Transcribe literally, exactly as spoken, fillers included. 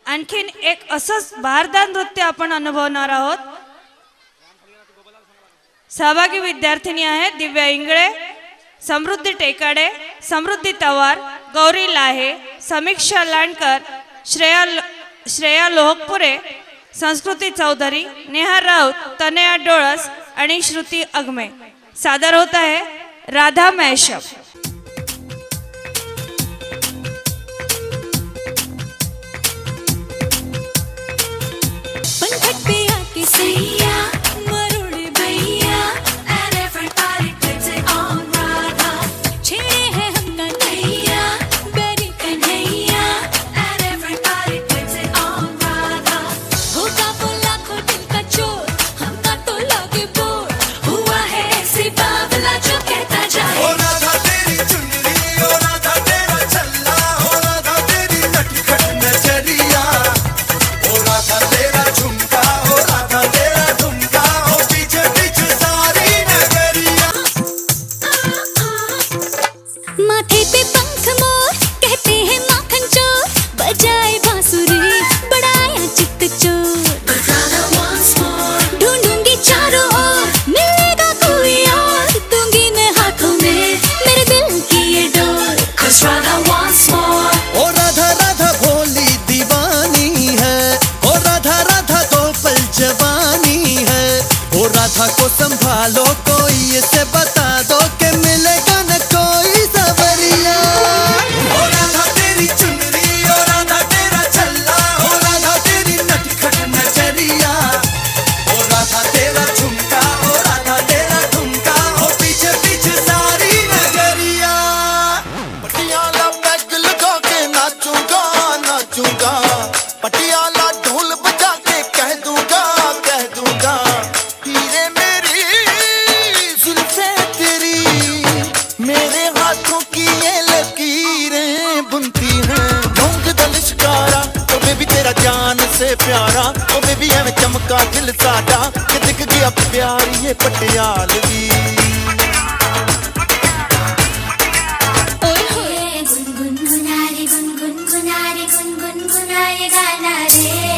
आणखीन एक असंच भारदार नृत्य आपण अनुभवणार आहोत। सहभागी विद्यार्थिनी आहेत दिव्या इंगळे, समृद्धी टेकाडे, समृद्धी तवार, गौरी लाहे, समीक्षा लांडकर, श्रेया श्रेया लोहपुरे, संस्कृती चौधरी, नेहा राऊत, तनया डोळस आणि श्रुती अगमे। सादर होता है राधा मैशप। राधा को संभालो, कोई इसे बता दो कि मिलेगा न कोई सवरिया। ओ राधा तेरी चुनरी, ओ राधा तेरा छल्ला, ओ राधा तेरी नटखट नजरिया, ओ राधा तेरा झुमका, ओ राधा तेरा ठुमका, ओ पीछे पीछे सारी नगरिया। पटियाला पैग लगा के नाचूंगा नाचूंगा, पटियाला ढोल बजा के कह दूंगा कह दूंगा, मेरे हाथों की ये लकीरें बुनती हैं। ढोंग दल शिकारा ओ बेबी तेरा जान से प्यारा, ओ बेबी एवें चमका दिल साडा कि दिख गया प्यारी ये पटियालवी। गुनगुन गुनारे गुनगुन गुनारे गुनगुन गुनाए गाना रे।